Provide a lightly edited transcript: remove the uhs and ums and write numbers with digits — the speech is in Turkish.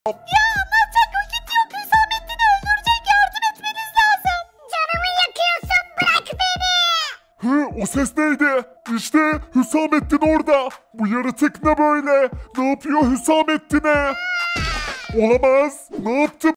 Ya anlatacak vakit yok. Hüsamettin'i öldürecek. Yardım etmeniz lazım. Canımı yakıyorsun. Bırak beni. Hı, o ses neydi? İşte Hüsamettin orada. Bu yaratık ne böyle? Ne yapıyor Hüsamettin'e? Olamaz. Ne yaptı